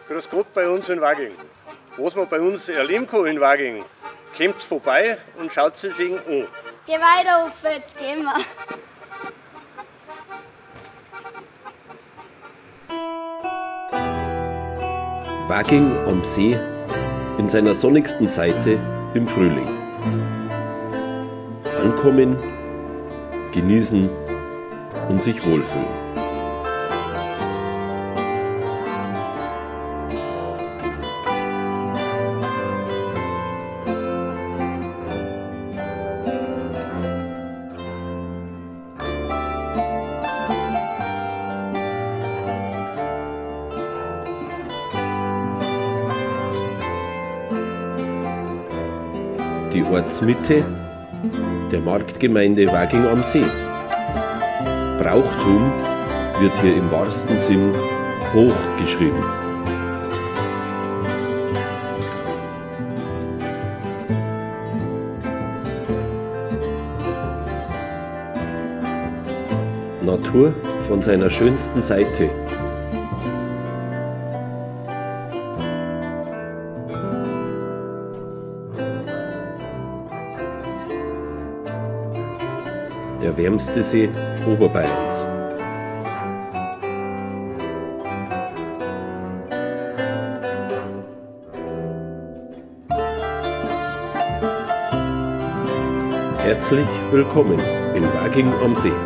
grüß Gott bei uns in Waging. Was man bei uns erleben kann in Waging, kommt vorbei und schaut sie sich an. Geh weiter auf, jetzt gehen wir. Waging am See in seiner sonnigsten Seite im Frühling. Ankommen, genießen und sich wohlfühlen. Die Ortsmitte der Marktgemeinde Waging am See. Brauchtum wird hier im wahrsten Sinn hochgeschrieben. Natur von seiner schönsten Seite. Der wärmste See Oberbayerns. Herzlich willkommen in Waging am See.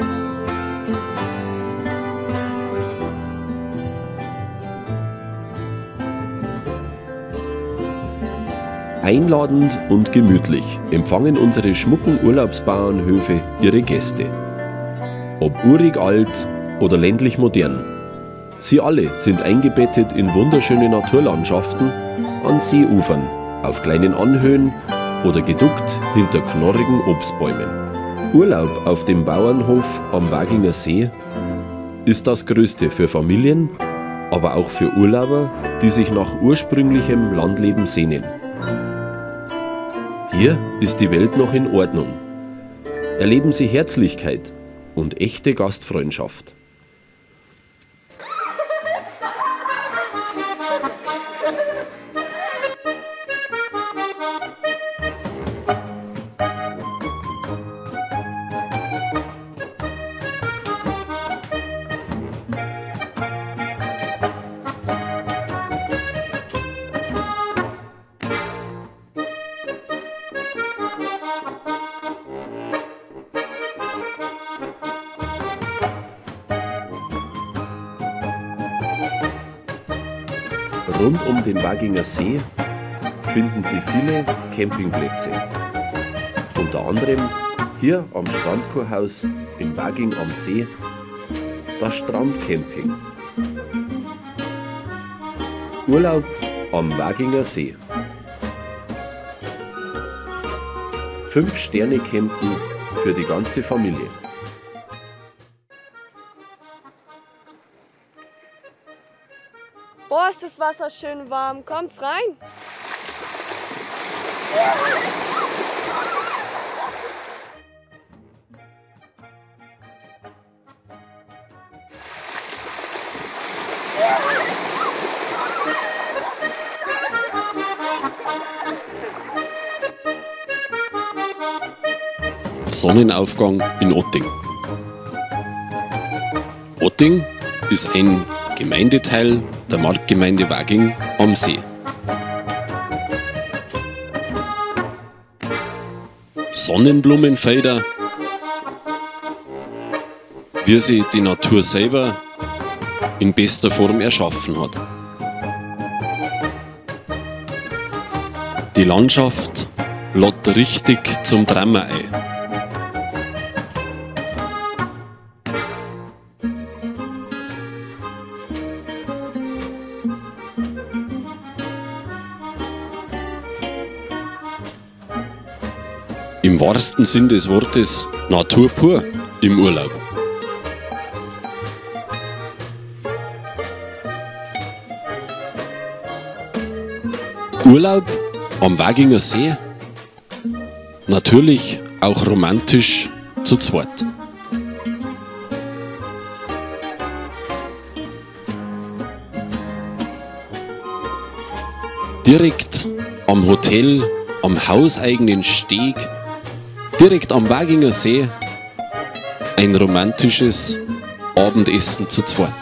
Einladend und gemütlich empfangen unsere schmucken Urlaubsbauernhöfe ihre Gäste. Ob urig alt oder ländlich modern. Sie alle sind eingebettet in wunderschöne Naturlandschaften an Seeufern, auf kleinen Anhöhen oder geduckt hinter knorrigen Obstbäumen. Urlaub auf dem Bauernhof am Waginger See ist das Größte für Familien, aber auch für Urlauber, die sich nach ursprünglichem Landleben sehnen. Hier ist die Welt noch in Ordnung. Erleben Sie Herzlichkeit und echte Gastfreundschaft. Rund um den Waginger See finden Sie viele Campingplätze. Unter anderem hier am Strandkurhaus in Waging am See das Strandcamping. Urlaub am Waginger See. 5-Sterne-Campen für die ganze Familie. Boah, ist das Wasser schön warm. Kommt's rein. Sonnenaufgang in Otting. Otting ist ein Gemeindeteil der Marktgemeinde Waging am See. Sonnenblumenfelder, wie sie die Natur selber in bester Form erschaffen hat. Die Landschaft lädt richtig zum Drama ein. Im wahrsten Sinn des Wortes Natur pur im Urlaub. Urlaub am Waginger See? Natürlich auch romantisch zu zweit. direkt am Hotel, am hauseigenen Steg, direkt am Waginger See, ein romantisches Abendessen zu zweit.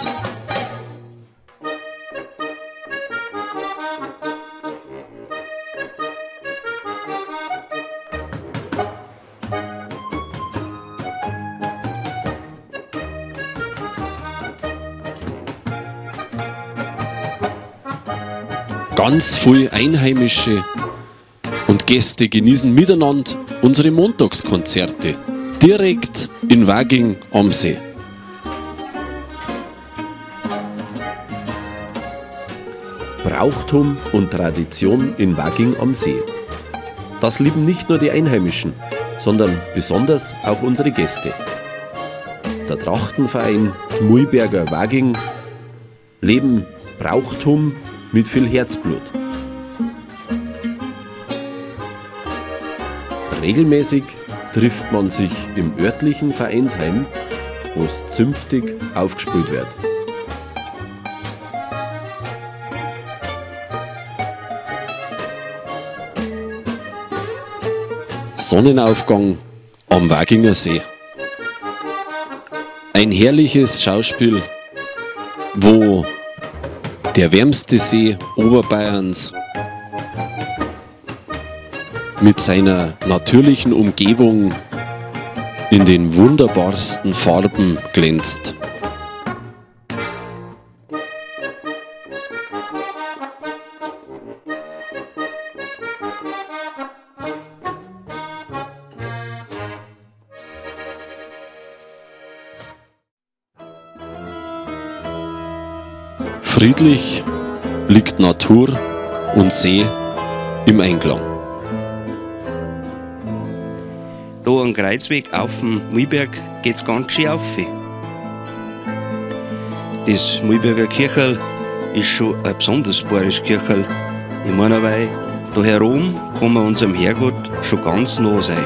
Ganz viele Einheimische und Gäste genießen miteinander unsere Montagskonzerte direkt in Waging am See. Brauchtum und Tradition in Waging am See. Das lieben nicht nur die Einheimischen, sondern besonders auch unsere Gäste. Der Trachtenverein Muiberger Waging leben Brauchtum mit viel Herzblut. Regelmäßig trifft man sich im örtlichen Vereinsheim, wo es zünftig aufgespielt wird. Sonnenaufgang am Waginger See. Ein herrliches Schauspiel, wo der wärmste See Oberbayerns mit seiner natürlichen Umgebung in den wunderbarsten Farben glänzt. Friedlich liegt Natur und See im Einklang. Da am Kreuzweg auf dem Muiberg geht es ganz schön auf. Das Muiberger Kircherl ist schon ein besonders bayerisches Kircherl. Ich meine, weil da herum kann man unserem Herrgott schon ganz nah sein.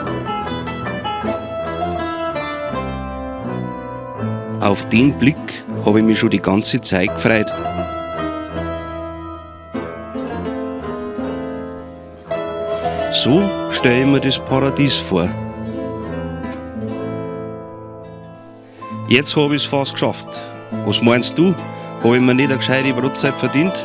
Auf den Blick habe ich mich schon die ganze Zeit gefreut. So stelle ich mir das Paradies vor. Jetzt habe ich es fast geschafft. Was meinst du? Habe ich mir nicht eine gescheite Brotzeit verdient?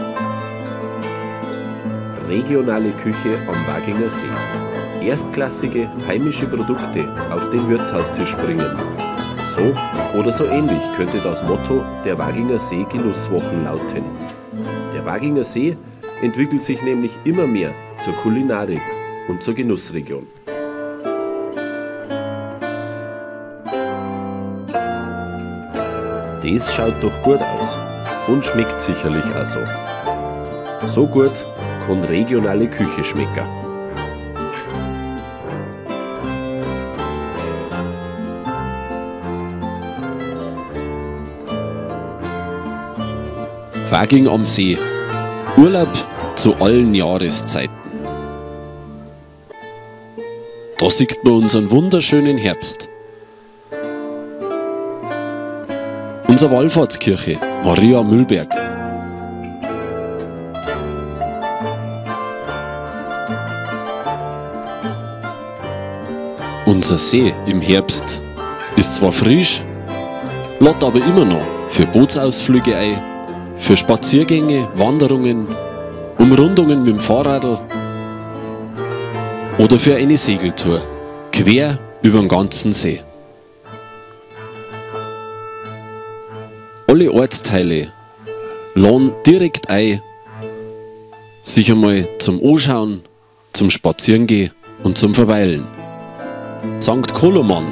Regionale Küche am Waginger See. Erstklassige heimische Produkte auf den Wirtshaustisch bringen. So oder so ähnlich könnte das Motto der Waginger See Genusswochen lauten. Der Waginger See entwickelt sich nämlich immer mehr zur Kulinarik und zur Genussregion. Das schaut doch gut aus und schmeckt sicherlich auch so. So gut kann regionale Küche schmecken. Waging am See. Urlaub zu allen Jahreszeiten. Da sieht man unseren wunderschönen Herbst. Unsere Wallfahrtskirche, Maria Mühlberg. Unser See im Herbst ist zwar frisch, lädt aber immer noch für Bootsausflüge ein, für Spaziergänge, Wanderungen, Umrundungen mit dem Fahrradl oder für eine Segeltour quer über den ganzen See. Alle Ortsteile laden direkt ein, sich einmal zum Anschauen, zum Spazierengehen und zum Verweilen. St. Koloman.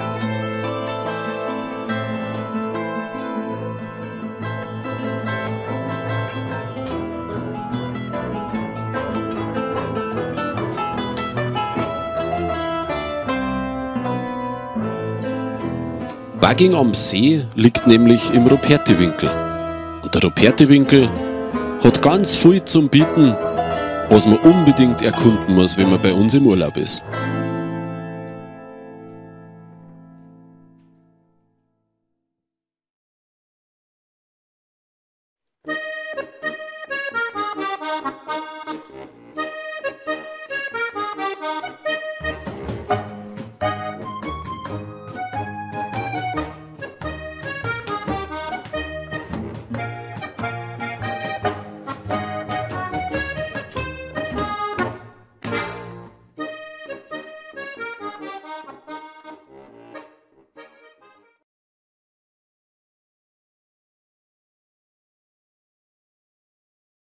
Waging am See liegt nämlich im Rupertiwinkel. Und der Rupertiwinkel hat ganz viel zum Bieten, was man unbedingt erkunden muss, wenn man bei uns im Urlaub ist.